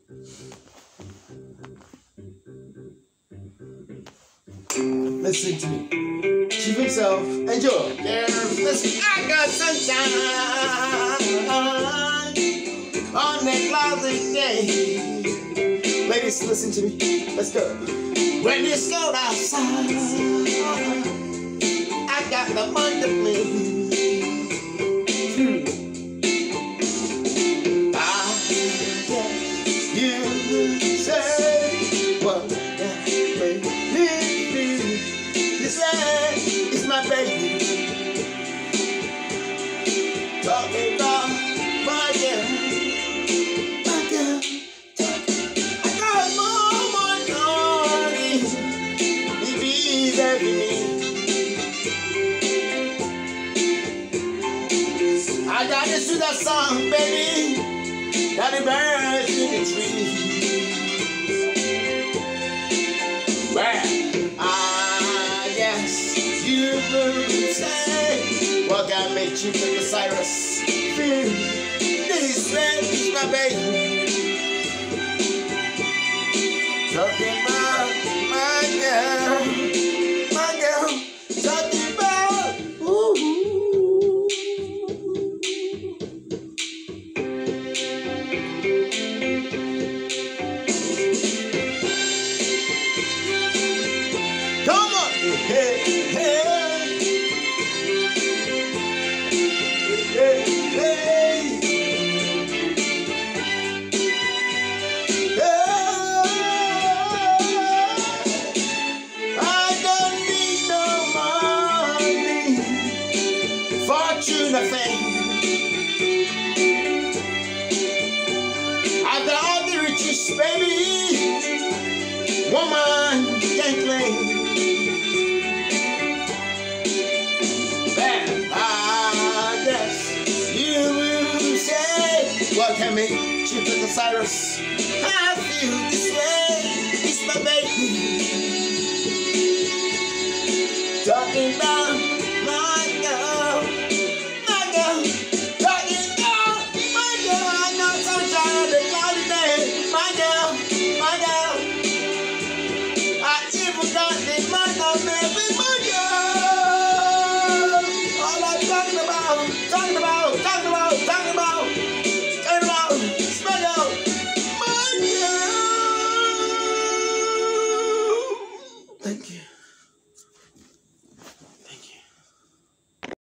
Listen to me. Chief himself. Enjoy. Girls, listen. I got sunshine on that cloudy day. Ladies, listen to me. Let's go. When it's cold outside, I got the fun to play. I guess you say what that made me feel. This land is my baby. Talking about my girl, my girl. I got more money, baby, every me. I got this to that song, baby. Got the birds in the tree. Well, I guess you could say what God made you pick a Cyrus. This man is my baby. Talking about my girl, talking about ooh. Come on, hey, hey, hey, hey. I don't need no money, fortune or fame. I've got all the riches, baby. Woman can't claim. Well, I guess you will say what can make you pick a Cyrus. I feel this way, it's my baby. Talking about my girl, talking about my girl. I know sunshine on the cloudy day, my girl. I even got the man of baby, my girl. All I'm talking about.